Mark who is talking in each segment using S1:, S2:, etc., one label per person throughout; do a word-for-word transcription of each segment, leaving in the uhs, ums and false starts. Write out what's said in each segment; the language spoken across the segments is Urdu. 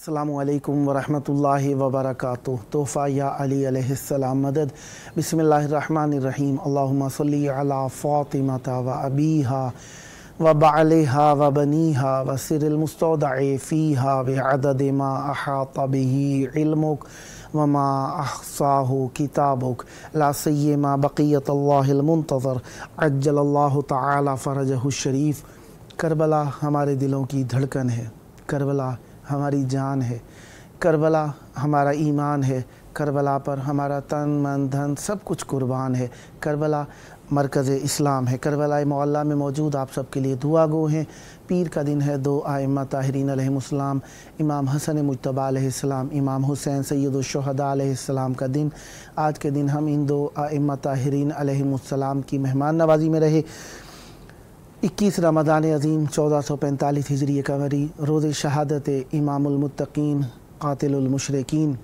S1: अस्सलामु अलैकुम वरहमतुल्लाहि वबरकातुह। तोहफ़ा या अली अलैहिस्सलाम मदद। बिस्मिल्लाहिर्रहमानिर्रहीम। अल्लाहुम्मा सल्ली अला फ़ातिमता व अबीहा व बअलिहा व बनीहा व सिरिल मुस्तौदअ फ़ीहा व अदद मा अहात बिही इल्मुक व मा अहसाहु किताबुक ला सय्यमा बक़ियतुल्लाहिल मुंतज़र अज्जलल्लाहु तआला फ़रजहु शरीफ। करबला हमारे दिलों की धड़कन है, करबला हमारी जान है, करबला हमारा ईमान है, करबला पर हमारा तन मन धन सब कुछ कुर्बान है। करबला मरकज़ इस्लाम है। करबला मोहल्ला में मौजूद आप सब के लिए दुआ गो हैं। पीर का दिन है। दो आइम्मा ताहिरीन अलैहिमुस्सलाम, इमाम हसन मुज्तबा अलैहिस्सलाम, इमाम हुसैन सय्यदुश्शुहदा अलैहिस्सलाम का दिन। आज के दिन हम इन दो आइम्मा ताहिरीन अलैहिमुस्सलाम की मेहमान नवाजी में रहे। इक्कीस रमज़ान अज़ीम चौदह सौ पैंतालीस हिजरी कमरी, रोज़ शहादत इमामुल मुत्तकीन क़ातिलुल मुशरिकीन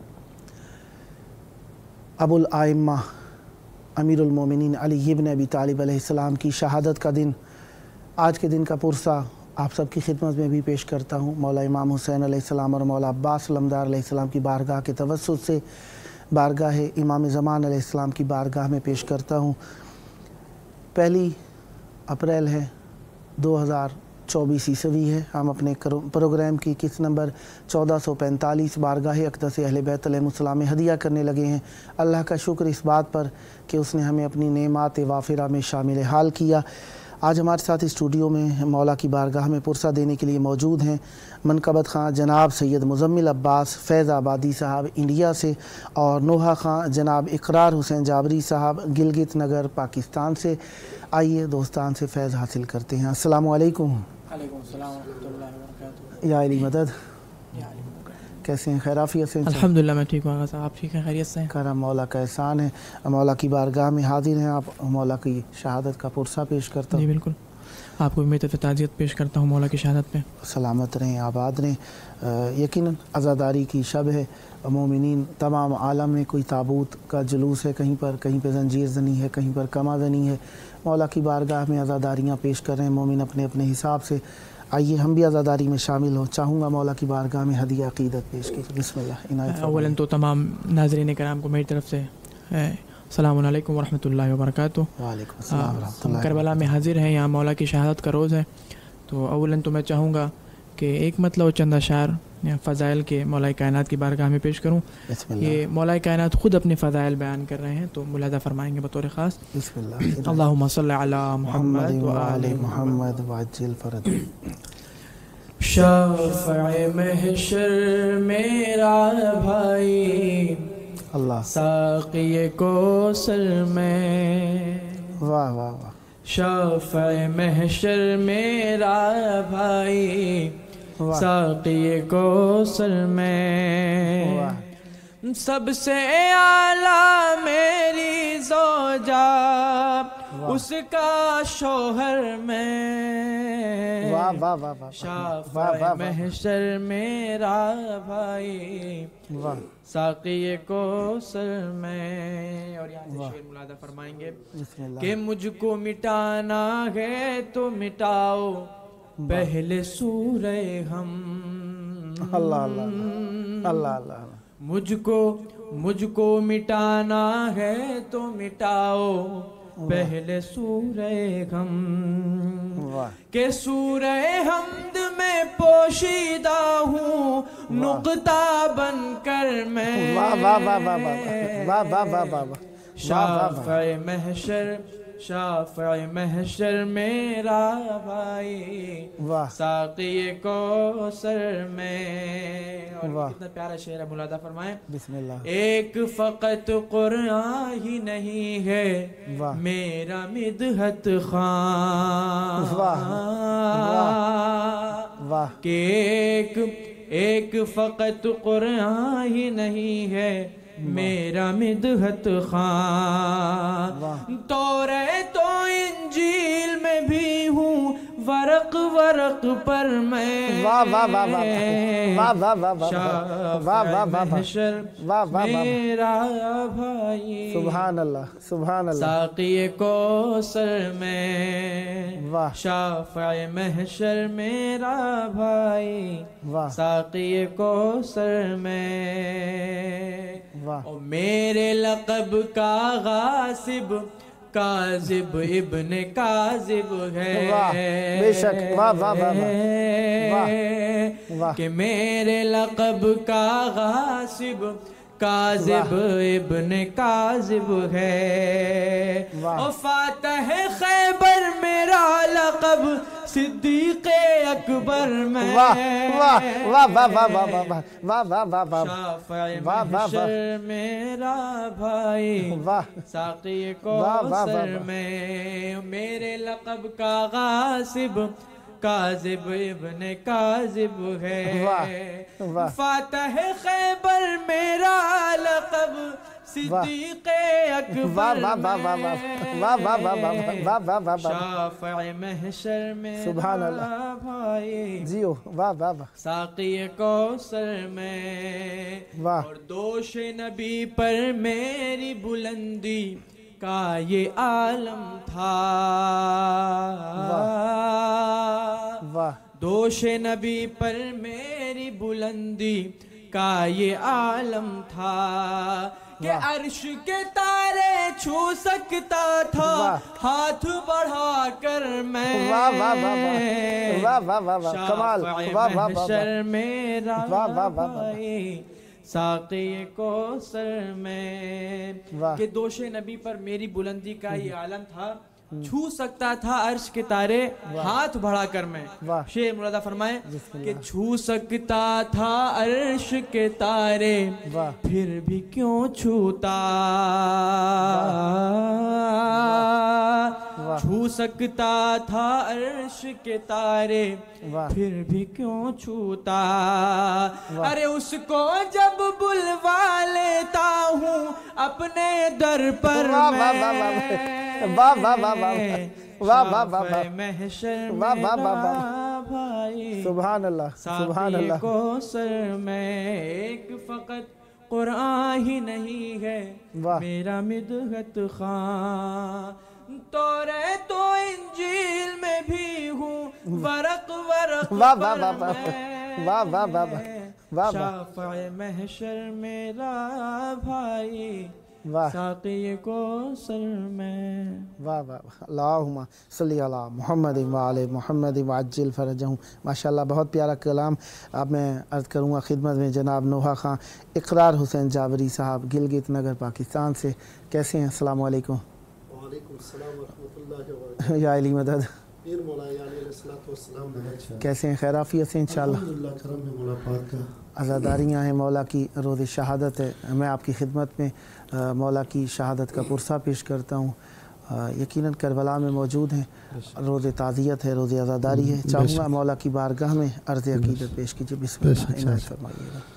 S1: अबुल आइम्मा अमीरुल मोमिनीन अली इब्न अबी तालिब अलैहिस्सलाम की शहादत का दिन। आज के दिन का पुरसा आप सब की खिदमत में भी पेश करता हूँ। मौला इमाम हुसैन अलैहिस्सलाम और मौला अब्बास लमदार अलैहिस्सलाम की बारगाह के तवस्सुत से बारगाह इमाम ज़मान अलैहिस्सलाम की बारगाह में पेश करता हूँ। पहली अप्रैल है दो हज़ार चौबीस ईस्वी है। हम अपने प्रोग्राम की किस नंबर चौदह सौ पैंतालीस बारगाह अक़दस अहले बैत अलैहिमुस्सलाम में हदिया करने लगे हैं। अल्लाह का शुक्र इस बात पर कि उसने हमें अपनी नेमात वाफ़िरा में शामिल हाल किया। आज हमारे साथ स्टूडियो में मौला की बारगाह में पुरसा देने के लिए मौजूद हैं मनकबत ख़ां जनाब सैयद मुज़म्मिल अब्बास फैज़ आबादी साहब इंडिया से, और नोहा ख़ां जनाब इकरार हुसैन जाबरी साहब गिलगित नगर पाकिस्तान से। आइए दोस्तान से फैज़ हासिल करते हैं। अस्सलामु अलैकुम।
S2: वालेकुम अस्सलाम व रहमतुल्लाहि व बरकातुहू।
S1: या अली मदद, कैसे हैं? खैराफियत से?
S2: अल्हम्दुलिल्लाह मैं ठीक हूँ। साहब आप ठीक हैं? खैरियत से हैं?
S1: करम मौला का एहसान है। मौला की बारगाह में हाजिर हैं आप। मौला की शहादत का पुरसा पेश करता हूँ।
S2: जी बिल्कुल, आपको भी मैं ताज़ियत पेश करता हूँ मौला की शहादत पे।
S1: सलामत रहें, आबाद रहें। यकीनन अज़ादारी की शब है। मोमिनीन तमाम आलम में कोई ताबूत का जुलूस है, कहीं पर कहीं पर जंजीर ज़नी है, कहीं पर कमा ज़नी है। मौला की बारगाह में अज़ादारियाँ पेश कर रहे हैं मोमिन अपने अपने हिसाब से। आइए हम भी अज़ादारी में शामिल हों। चाहूँगा मौला की बारगाह में हदिया अक़ीदत पेश कीजिए। बिस्मिल्लाह। इनायत
S2: अव्वलन तो तमाम नाज़रीन कराम को मेरी तरफ से अस्सलामु अलैकुम व रहमतुल्लाहि व बरकातुहू।
S1: वालेकुम अस्सलाम व रहमतुल्लाहि।
S2: करबला में हाजिर हैं, यहाँ मौला की शहादत का रोज़ है। तो अव्वलन तो मैं चाहूँगा कि एक मतलब और चंद अशार फ़ज़ाइल के मौला कायनात की बारगाह में पेश करूँ। ये मौला कायनात ख़ुद अपने फ़ज़ाइल बयान कर रहे हैं, तो मुलाज़ा फरमाएंगे बतौर ख़ास।
S1: बिस्मिल्लाह।
S2: अल्लाहुम्मा सल्लि अला मुहम्मद व आले
S1: मुहम्मद वअज्जिल फ़रज।
S2: शाफ़िए महशर मेरा भाई
S1: अल्लाह।
S2: साक़िए कौसर में,
S1: वाह वाह वाह।
S2: शाफ़िए महशर मेरा भाई साक़िए कौसर में, सबसे आला मेरी ज़ौजा उसका शौहर में।
S1: वाह वाह वाह वाह।
S2: शाफ़िए महशर मेरा भाई साक़िए कौसर में। और यहाँ से शेर मुलादा फरमाएंगे कि मुझको मिटाना है तो मिटाओ पहले सूरे हम।
S1: अल्लाह अल्लाह अल्लाह अल्लाह।
S2: मुझको मुझको मिटाना है तो मिटाओ पहले सूरे हम, के सूरे हमद में पोशीदा हूँ नुक्ता बनकर मैं।
S1: वाह वाह वाह वाह वाह वाह वाह वाह वाह।
S2: शाफ़िए महशर शाफ़िए महशर मेरा भाई साक़िए कौसर में। और कितना प्यारा शेर है, मुलादा फरमाएं।
S1: बिस्मिल्लाह।
S2: एक फ़क़त क़ुरआन ही नहीं है मेरा मिदहत ख़ां,
S1: वाह।
S2: के एक एक फ़क़त क़ुरआन ही नहीं है मेरा मिदहत ख़ां। तौरे तो इंजील में भी हूँ ورق ورق پر میں
S1: واہ واہ واہ واہ واہ واہ واہ
S2: شافع محشر میرا بھائی
S1: سبحان اللہ سبحان اللہ
S2: ساقی کوثر میں
S1: واہ
S2: شافع محشر میرا بھائی
S1: واہ
S2: ساقی کوثر میں
S1: واہ
S2: او میرے لقب کا غاصب کاذب ابن کاذب ہے
S1: واہ بے شک واہ واہ واہ واہ واہ
S2: کہ میرے لقب کا غاصب کاذب ابن کاذب ہے او فاتح خیبر میرا لقب صدیق اکبر میں
S1: واہ واہ واہ واہ واہ واہ واہ واہ واہ واہ
S2: شافع محشر میرا بھائی
S1: واہ
S2: ساقی کوثر میں میرے لقب کا غاصب کاذب ابن کاذب ہے فاتح خیبر میرا لقب صدیق اکبر میں شافع محشر میرا بھائی
S1: جیو واہ واہ واہ
S2: ساقی کوثر میں اور دوش نبی پر میری بلندی کا یہ عالم تھا دوش نبی پر میری بلندی کا یہ عالم تھا کہ عرش کے تارے چھو سکتا تھا ہاتھ بڑھا کر میں شافع محشر میرا بھائی ساقی کوثر میں کہ دوش نبی پر میری بلندی کا یہ عالم تھا چھو سکتا تھا عرش کے تارے ہاتھ بڑھا کر میں شیخ مولانا فرمائے کہ چھو سکتا تھا عرش کے تارے پھر بھی کیوں چھوتا چھو سکتا تھا عرش کے تارے پھر بھی کیوں چھوتا ارے اس کو جب بلوا لیتا ہوں اپنے در پر میں محشر میرا بھائی
S1: سبحان اللہ سبحان
S2: ساقی
S1: اللہ
S2: کوثر میں ایک فقط قرآن ہی نہیں ہے میرا مدحت خان توریت و انجیل میں بھی ہوں ورق ورق پر میں شافع محشر میرا بھائی ساقی کوثر میں
S1: واہ واہ اللہم صلی علی محمد وعلی محمد وعجل فرجہم ماشاءاللہ بہت پیارا کلام. اب میں عرض کروں گا خدمت میں جناب نوحہ خان اقرار حسین جابری صاحب گلگت نگر پاکستان سے. کیسے ہیں؟ السلام علیکم.
S3: وعلیکم السلام ورحمۃ اللہ وبرکاتہ.
S1: یا علی مدد.
S3: پیر مولا علیہ السلام
S1: کیسے ہیں؟ خیر عافیت سے انشاءاللہ؟
S3: الحمدللہ کرم ہے مولا پاک کا.
S1: عزاداریاں ہیں، مولا کی روز شہادت ہے. میں آپ کی خدمت میں مولا کی شہادت کا پرسہ پیش کرتا ہوں. یقیناً کربلا میں موجود ہیں، روز تعزیت ہے، روز عزاداری ہے. چاہوں گا مولا کی بارگاہ میں عرض عقیدت پیش کیجیے. بسم اللہ عنایت فرمائیے گا.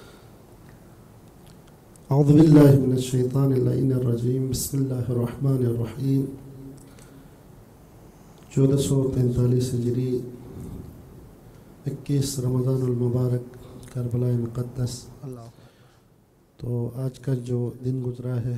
S3: اعوذ باللہ من الشیطان اللعین الرجیم. بسم اللہ الرحمن الرحیم. چودہ سو پینتالیس ہجری، اکیس رمضان المبارک، کربلا مقدس. تو آج کا جو دن گزرا ہے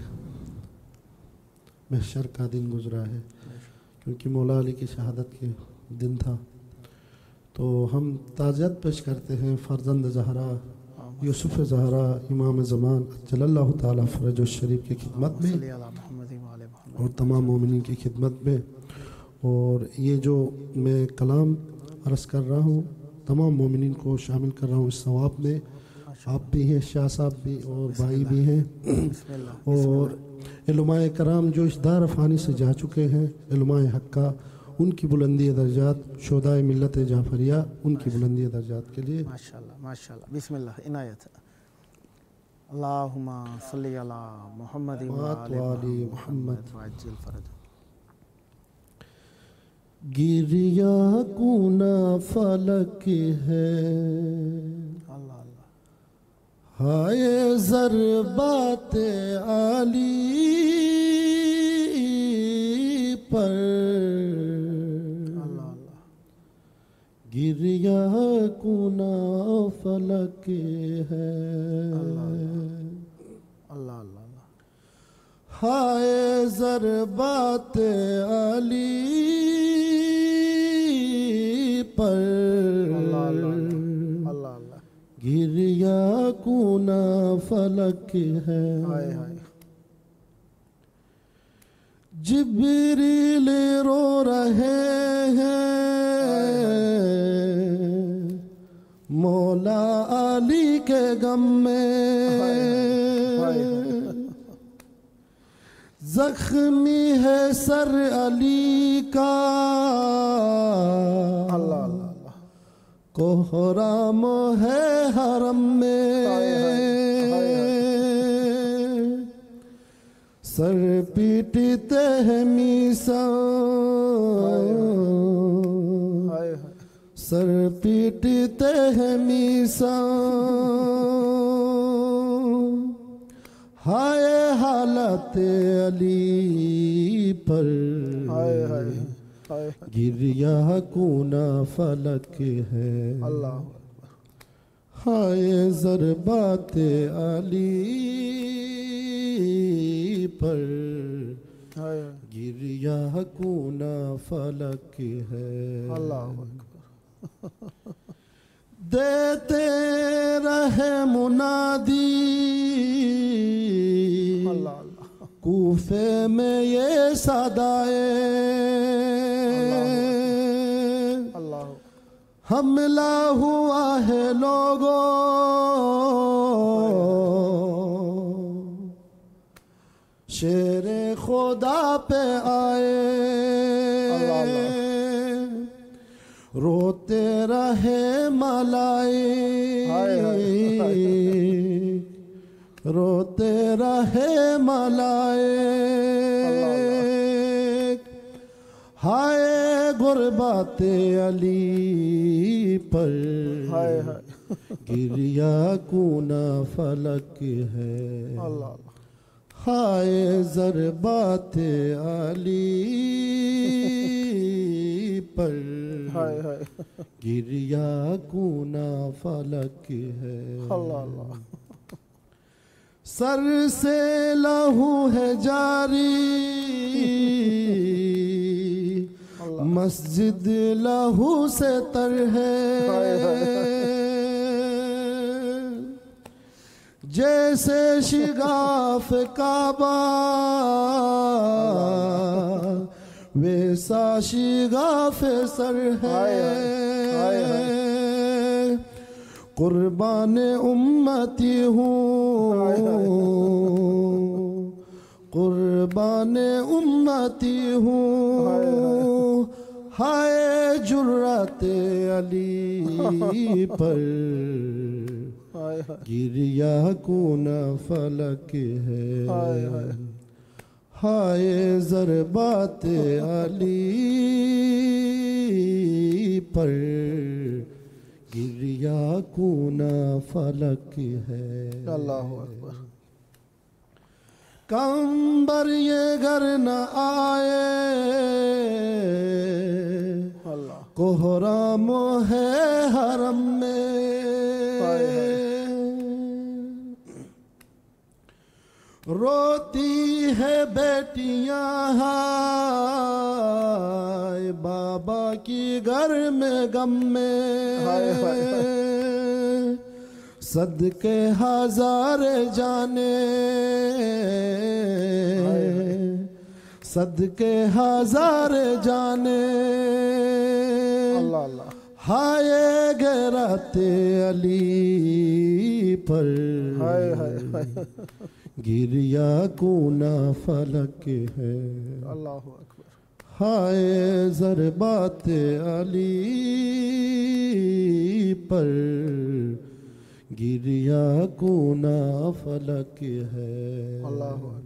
S3: محشر کا دن گزرا ہے، کیونکہ مولا علی کی شہادت کے دن تھا. تو ہم تعزیت پیش کرتے ہیں فرزند زہرا یوسف زہرا امام زمان جل اللہ تعالیٰ فرج الشریف کی خدمت میں اور تمام مومنین کی خدمت میں. اور یہ جو میں کلام عرض کر رہا ہوں تمام مومنین کو شامل کر رہا ہوں اس ثواب میں. آپ بھی ہیں، شاہ صاحب بھی اور بھائی بھی ہیں، اور علماء کرام جو اس دار فانی سے جا چکے ہیں، علماء حقہ، ان کی بلندی درجات، شہدائے ملت جعفریہ، ان کی بلندی درجات کے لیے
S1: ماشاءاللہ ماشاءاللہ. بسم اللہ عنایت. اللہم صلی علی محمد وعلی محمد وعجل فرج.
S3: گریا گونا فلک ہے، ہائے ضربات عالی پر، گریا کنا فلک ہے.
S1: اللہ اللہ
S3: ہائے ضربات علی پر گریا کنا فلک ہے. جبریل رو رہے ہیں مولا علی کے غم میں. زخمی ہے سر علی کا کوہرام ہے حرم میں. سر پیٹتے ہیں میسان، سر پیٹتے ہیں میسان. ہائے حالت علی پر گریا کونا فلک ہے. ہائے ضربات علی پر گریا کونا فلک ہے. دیتے رہے منادی کوفے میں یہ صدائے، حملہ ہوا ہے لوگوں شیر خدا پہ آئے. روتے رہے ملائک، روتے رہے ملائک. ہائے غربات علی پر گریا کونا فلک ہے. ہائے ضربات علی پر گریا کونا فلک ہے. سر سے لہو ہے جاری مسجد لہو سے تر ہے. جیسے شگاف کعبہ ویسا شگاف سر ہے. قربان امتی ہوں، قربان امتی ہوں. ہائے جرات علی پر گریا کونا فلک ہے. ہائے ضربات علی پر گریا کونا فلک ہے.
S1: اللہ اکبر.
S3: کمبر یہ گھر نہ آئے کوہرام ہے حرم میں. روتی ہے بیٹیاں ہائے بابا کی گھر میں غم میں. صدقے ہزار جانے، صدقے ہزار جانے. ہائے غیرت علی پر گریا کونا فلک ہے.
S1: اللہ اکبر.
S3: ہائے ضربات علی پر گریا کونا فلک ہے.
S1: اللہ اکبر.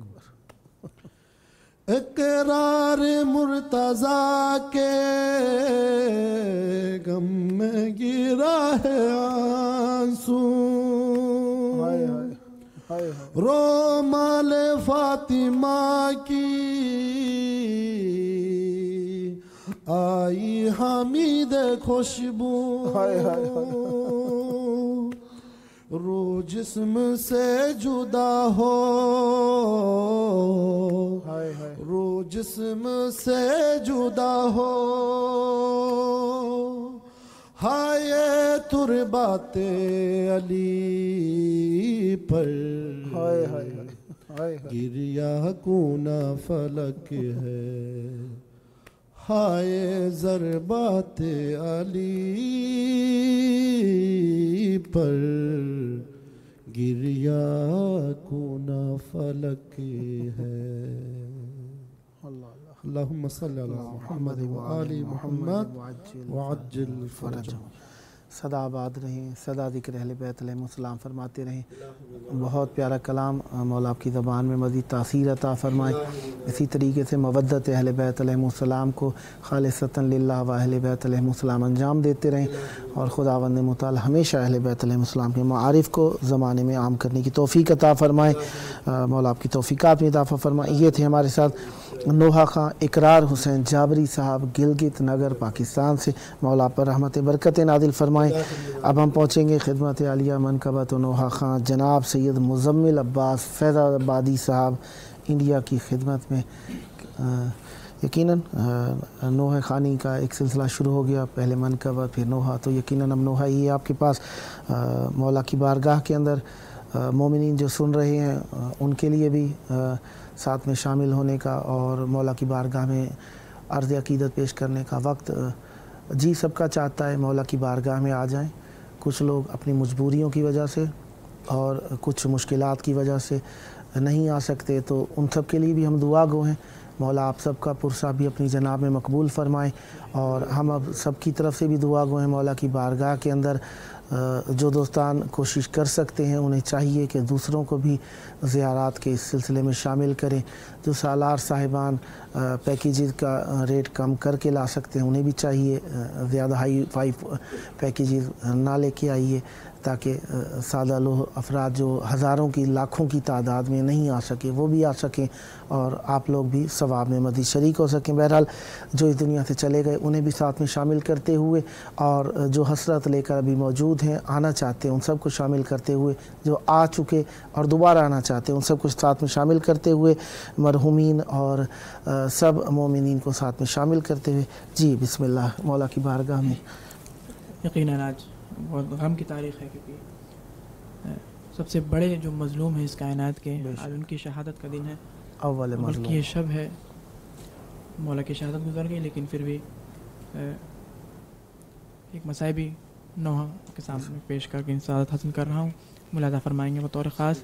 S3: اقرار مرتضیٰ کے غم میں گرا ہے آنسو. رو مال فاطمہ کی آئی حمید خوشبو رو جسم سے جدا ہو رو جسم سے جدا ہو ہائے تربات علی پر گریا کونا فلک ہے ہائے ضربات علی پر گریا کونا فلک ہے اللہم صلی علی محمد و آل محمد وعجل فرجہ.
S1: سدا آباد رہیں، سدا ذکر اہل بیت علیہ السلام فرماتے رہیں. بہت پیارا کلام مولا آپ کی زبان میں مزید تاثیر عطا فرمائے. اسی طریقے سے مودت اہل بیت علیہ السلام کو خالصتاً للہ و اہل بیت علیہ السلام انجام دیتے رہیں، اور خداوند متعال ہمیشہ اہل بیت علیہ السلام کے معارف کو زمانے میں عام کرنے کی توفیق عطا فرمائے. مولا آپ کی توفیقات میں اضافہ فرمائے. یہ تھے ہمارے ساتھ نوحہ خان اقرار حسین جابری صاحب گلگت نگر پاکستان سے. مولا پر رحمت برکت نازل فرمائیں. اب ہم پہنچیں گے خدمت عالیہ منقبت و نوحہ خان جناب سید مزمل عباس فیض آبادی صاحب انڈیا کی خدمت میں. یقیناً نوحہ خانی کا ایک سلسلہ شروع ہو گیا، پہلے منقبت پھر نوحہ، تو یقیناً اب نوحہ ہی ہے آپ کے پاس. مولا کی بارگاہ کے اندر مومنین جو سن رہے ہیں ان کے لیے بھی ساتھ میں شامل ہونے کا اور مولا کی بارگاہ میں عرض عقیدت پیش کرنے کا وقت جی سب کا چاہتا ہے مولا کی بارگاہ میں آ جائیں. کچھ لوگ اپنی مجبوریوں کی وجہ سے اور کچھ مشکلات کی وجہ سے نہیں آ سکتے، تو ان سب کے لیے بھی ہم دعا گو ہیں. مولا آپ سب کا پرسہ بھی اپنی جناب میں مقبول فرمائیں، اور ہم اب سب کی طرف سے بھی دعا گو ہیں مولا کی بارگاہ کے اندر جو دوستان کوشش کر سکتے ہیں انہیں چاہیے کہ دوسروں کو بھی زیارات کے اس سلسلے میں شامل کریں. جو سالار صاحبان پیکیجز کا ریٹ کم کر کے لا سکتے ہیں انہیں بھی چاہیے زیادہ ہائی فائی پیکیجز نہ لے کے آئیے، تاکہ سادہ لوگ افراد جو ہزاروں کی لاکھوں کی تعداد میں نہیں آ سکے وہ بھی آ سکیں، اور آپ لوگ بھی ثواب میں مزید شریک ہو سکیں. بہرحال جو اس دنیا سے چلے گئے انہیں بھی ساتھ میں شامل کرتے ہوئے، اور جو حسرت لے کر ابھی موجود ہیں آنا چاہتے ہیں ان سب کو شامل کرتے ہوئے، جو آ چکے اور دوبارہ آنا چاہتے ہیں ان سب کو ساتھ میں شامل کرتے ہوئے، مرحومین اور سب مومنین کو ساتھ میں شامل کرتے ہوئے. جی بسم اللہ مولا کی بارگاہ میں.
S2: یقیناً آج بہت غم کی تاریخ ہے، کیونکہ سب سے بڑے جو مظلوم ہیں اس کائنات کے آج ان کی شہادت کا دن ہے.
S1: اول مظلوم
S2: بلکہ یہ شب ہے، مولا کی شہادت گزر گئی، لیکن پھر بھی ایک مصائبی نوحہ کے سامنے پیش کر کے سعادت حاصل کر رہا ہوں. ملاحظہ فرمائیں گے بطور خاص.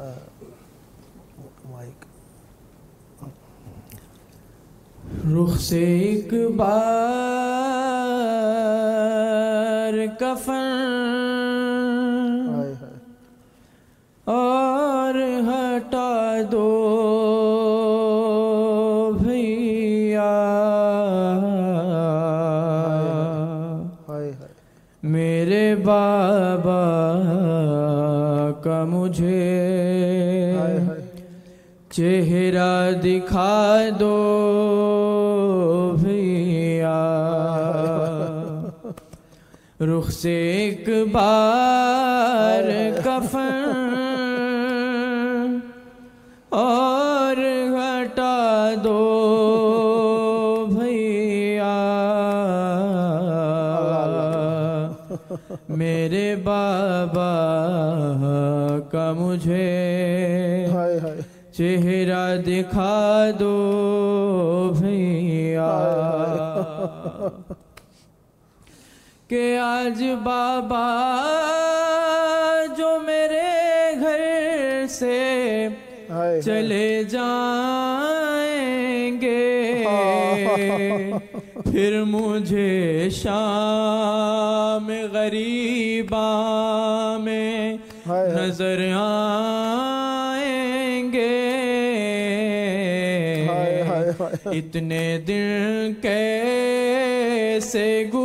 S2: رخ سے ایک بار کفن اور ہٹا دو بھیا، میرے بابا کا مجھے چہرہ دکھا دو بھیا. رخ سے ایک بار کفن اور ہٹا دو بھیا، میرے بابا کا مجھے چہرہ دکھا دو بھیا. کہ آج بابا جو میرے گھر سے چلے جائیں گے، پھر مجھے شام غریباں میں نظر آئیں گے. اتنے دن کیسے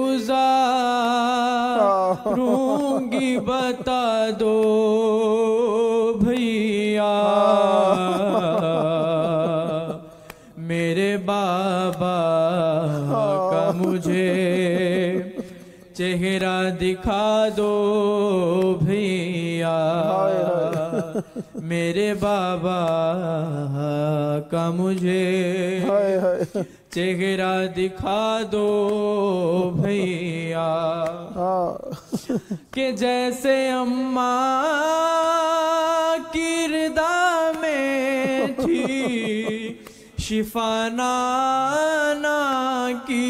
S2: گزاروں گی بتا دو بھیا، میرے بابا کا چہرہ دکھا دو بھیا میرے بابا کا مجھے چہرہ دکھا دو بھیا کہ جیسے اماں کی رضا میں تھی شفا نانا کی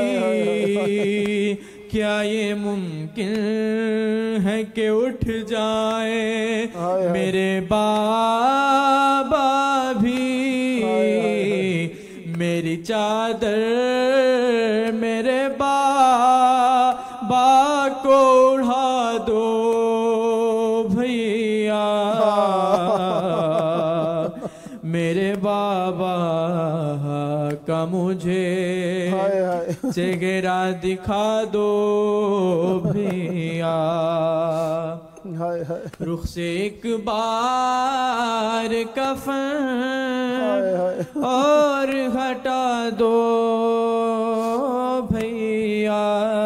S2: کیا یہ ممکن ہے کہ اٹھ جائے میرے بابا بھی میری چادر میرے بابا کو اڑا دو بھیا میرے بابا کا مجھے چہرہ دکھا دو بھیا رخ سے ایک بار کفن اور ہٹا دو بھیا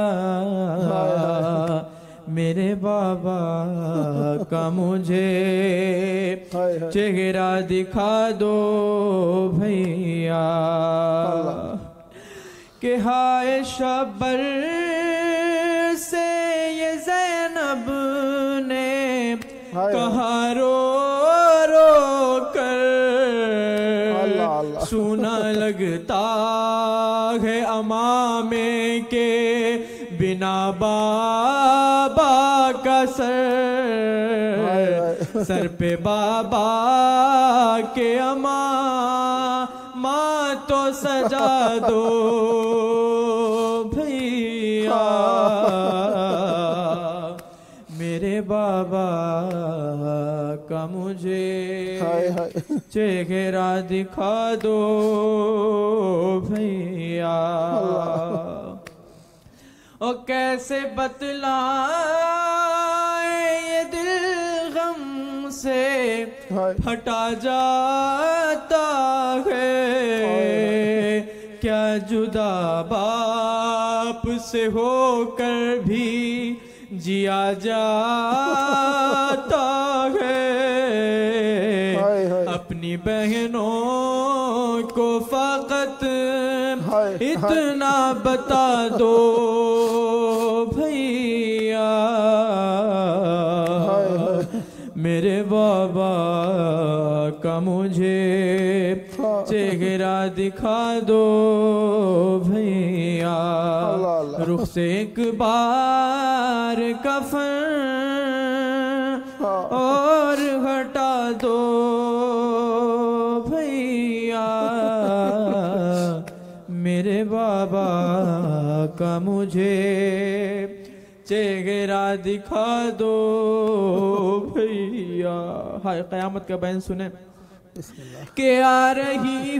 S2: میرے بابا کا مجھے چہرہ دکھا دو بھیا کہ ہائے شبر سے یہ زینب نے کہا رو رو کر سونا لگتا ہے امامے کے بنا بابا کا سر سر پہ بابا کے اماں ماں تو سجا دو بھیا میرے بابا کا مجھے چہرہ دکھا دو بھیا اور کیسے بتلائیں یہ دل غم سے پھٹا جاتا ہے کیا جدا باپ سے ہو کر بھی جیا جاتا ہے اپنی بہنوں کو فقط اتنا بتا دو بھیا میرے بابا کا مجھے چہرہ دکھا دو بھیا رخ سے ایک بار کفن اور ہٹا دو بھیا میرے بابا کا مجھے چہرہ دکھا دو بھیا ہائے قیامت کا بین سنیں کہ آ رہی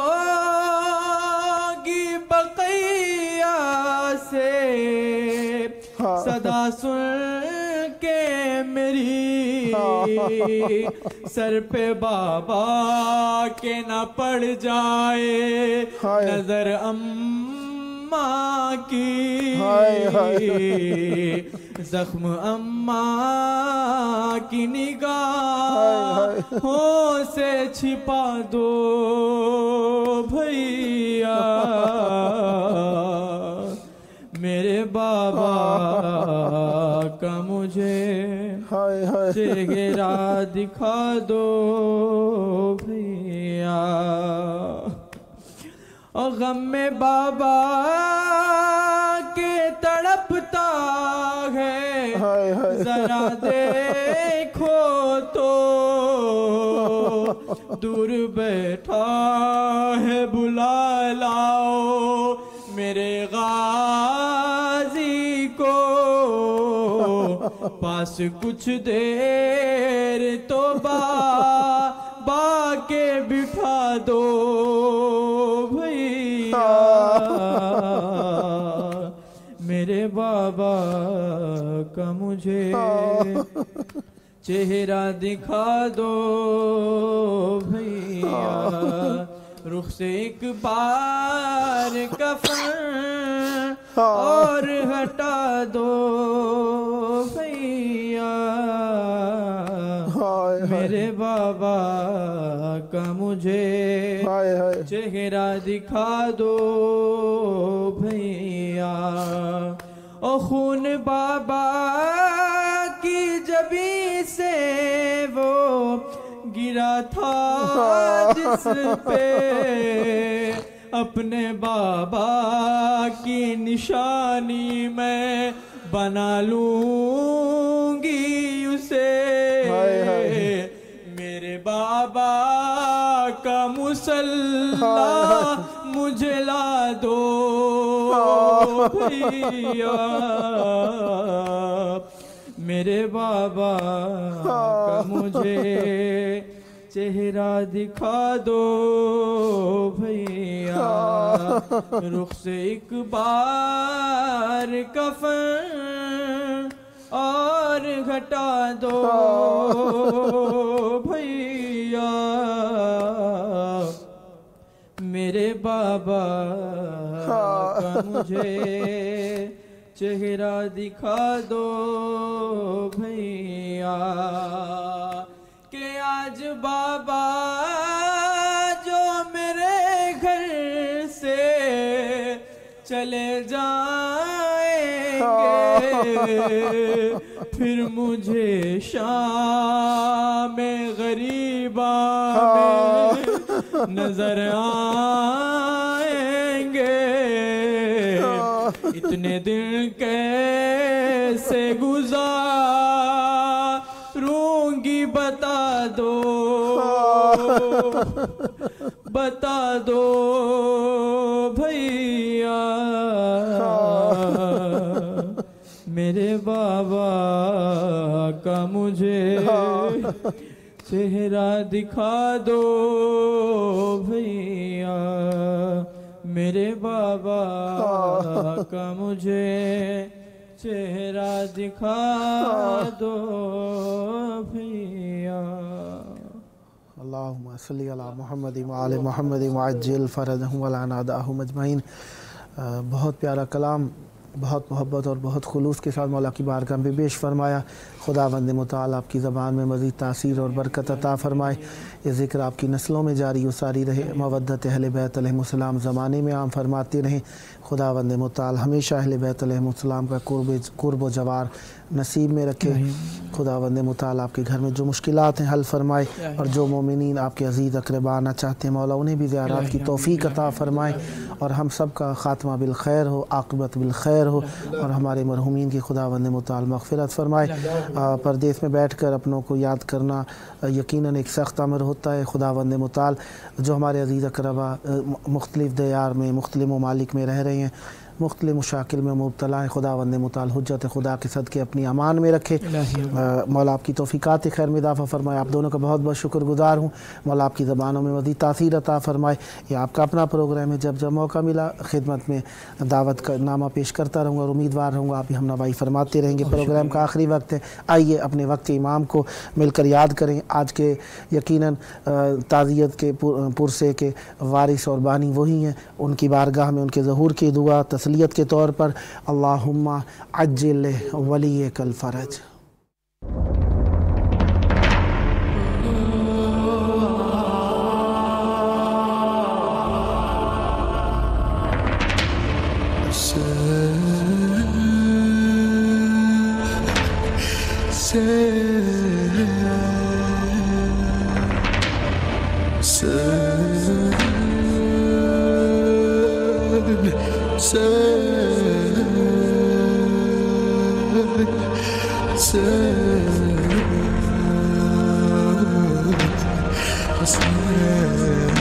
S2: ہوگی بقیہ سے صدا سن کے میری سر پہ بابا کے نہ پڑ جائے نظر اماں کی زخم اماں کی نگاہوں سے چھپا دو بھیا میرے بابا کا مجھے چہرہ دکھا دو بھیا اور غم میں بابا کے تڑپتا ہے ذرا دیکھو تو دور بیٹھا ہے بلا لاؤ میرے غازی کو پاس کچھ دیر تو بابا کے بٹھا دو بھیا میرے بابا کا مجھے چہرہ دکھا دو بھیا رخ سے ایک بار کفن اور ہٹا دو بھیا میرے بابا کا مجھے چہرہ دکھا دو بھیا او خون بابا کی جبیں سے وہ گرا تھا جس پہ اپنے بابا کی نشانی میں بنا لوں گی اسے میرے بابا کا مصلی مجھے لا دو بھیا میرے بابا کا مجھے چہرہ دکھا دو بھیا رخ سے ایک بار کفن اور گھٹا دو بھیا میرے بابا کا مجھے چہرہ دکھا دو بھیا کہ آج بابا جو میرے گھر سے چلے جائیں گے پھر مجھے شام غریبہ میں نظر آئیں گے اتنے دن کیسے گزاروں گی بتا دو بتا دو بھیا میرے بابا کا مجھے چہرہ دکھا دو بھیا میرے بابا کا مجھے چہرہ دکھا دو بھیا
S1: اللہم صلی علی محمد وعلی محمد وعجل فرجہم ولعنادہم اجمعین بہت پیارا کلام بہت محبت اور بہت خلوص کے ساتھ مولا کی بارگاہ میں پیش فرمایا خداوند متعال آپ کی زبان میں مزید تاثیر اور برکت عطا فرمائے یہ ذکر آپ کی نسلوں میں جاری و ساری رہے مودت اہل بیت علیہ السلام زمانے میں عام فرماتے رہیں خداوند متعال ہمیشہ اہل بیت علیہ السلام کا قرب قرب و جوار نصیب میں رکھے خداوند متعال آپ کے گھر میں جو مشکلات ہیں حل فرمائے اور جو مومنین آپ کے عزیز اقربا آنا چاہتے ہیں مولا انہیں بھی زیارات کی توفیق عطا فرمائے اور ہم سب کا خاتمہ بالخیر ہو عاقبت بالخیر ہو اور ہمارے مرحومین کی خداوند متعال مغفرت فرمائے پردیس میں بیٹھ کر اپنوں کو یاد کرنا یقیناً ایک سخت امر ہوتا ہے خداوند متعال جو ہمارے عزیز اقربا مختلف دیار میں مختلف ممالک میں رہ رہے ہیں مختلف مشاکل میں مبتلا ہے خداوند متعال حجت خدا کے صدقے اپنی امان میں رکھے مولا آپ کی توفیقات خیر میں اضافہ فرمائے آپ دونوں کا بہت بہت شکر گزار ہوں مولا آپ کی زبانوں میں مزید تاثیر عطا فرمائے یہ آپ کا اپنا پروگرام ہے جب جب موقع ملا خدمت میں دعوت کا نامہ پیش کرتا رہوں گا اور امیدوار رہوں گا آپ بھی ہم نوائی فرماتے رہیں گے پروگرام کا آخری وقت ہے آئیے اپنے وقت امام کو مل کر یاد کریں آج کے یقیناً تعزیت کے پرسے کے وارث اور بانی وہی ہیں ان کی بارگاہ میں ان کے ظہور کی دعا تسلیت کے طور پر اللہم عجل ولیک الفرج
S4: Say